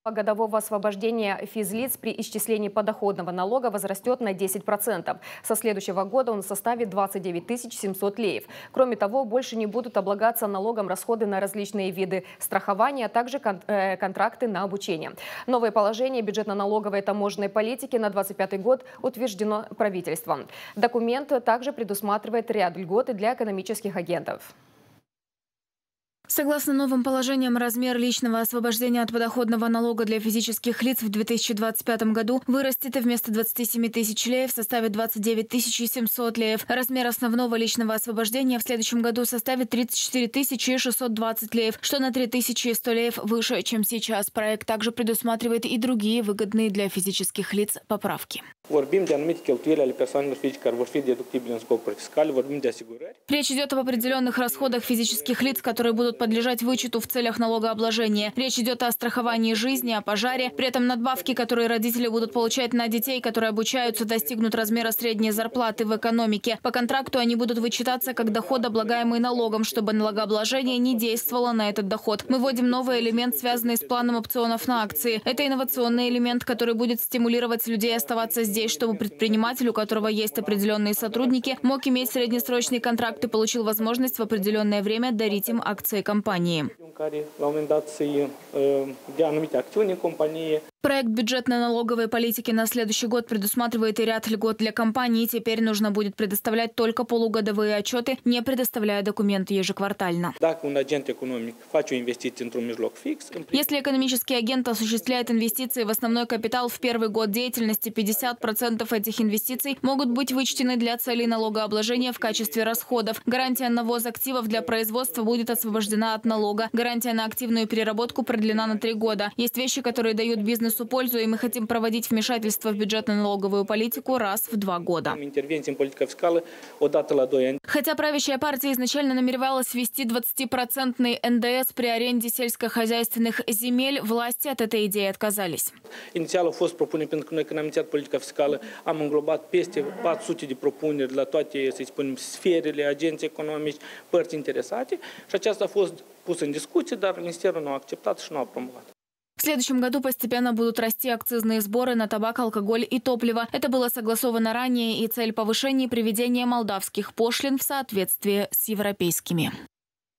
Годового освобождения физлиц при исчислении подоходного налога возрастет на 10%. Со следующего года он составит 29 700 леев. Кроме того, больше не будут облагаться налогом расходы на различные виды страхования, а также контракты на обучение. Новое положение бюджетно-налоговой и таможенной политики на 2025 год утверждено правительством. Документ также предусматривает ряд льгот для экономических агентов. Согласно новым положениям, размер личного освобождения от подоходного налога для физических лиц в 2025 году вырастет и вместо 27 тысяч леев составит 29 700 леев. Размер основного личного освобождения в следующем году составит 34 620 леев, что на 3100 леев выше, чем сейчас. Проект также предусматривает и другие выгодные для физических лиц поправки. Речь идет об определенных расходах физических лиц, которые будут подлежать вычету в целях налогообложения. Речь идет о страховании жизни, о пожаре. При этом надбавки, которые родители будут получать на детей, которые обучаются, достигнут размера средней зарплаты в экономике. По контракту они будут вычитаться как доход, облагаемый налогом, чтобы налогообложение не действовало на этот доход. Мы вводим новый элемент, связанный с планом опционов на акции. Это инновационный элемент, который будет стимулировать людей оставаться здесь, чтобы предприниматель, у которого есть определенные сотрудники, мог иметь среднесрочный контракт и получил возможность в определенное время дарить им акции компании. Проект бюджетно-налоговой политики на следующий год предусматривает и ряд льгот для компаний. Теперь нужно будет предоставлять только полугодовые отчеты, не предоставляя документы ежеквартально. Если экономический агент осуществляет инвестиции в основной капитал в первый год деятельности, 50% этих инвестиций могут быть вычтены для целей налогообложения в качестве расходов. Гарантия на ввоз активов для производства будет освобождена от налога. Гарантия на активную переработку продлена на 3 года. Есть вещи, которые дают бизнесу пользу, и мы хотим проводить вмешательство в бюджетно-налоговую политику раз в 2 года. Хотя правящая партия изначально намеревалась ввести 20% НДС при аренде сельскохозяйственных земель, власти от этой идеи отказались. Inițial au fost propuneri pentru că noi, când am inițiat politica fiscală, am înglobat peste 400 de propuneri la toate, să spunem, sferele, agenți economici, părți interesate, și aceasta a fost pusă în discuție, dar Ministerul nu a acceptat și nu a promovat. В следующем году постепенно будут расти акцизные сборы на табак, алкоголь и топливо. Это было согласовано ранее, и цель повышения и приведения молдавских пошлин в соответствие с европейскими.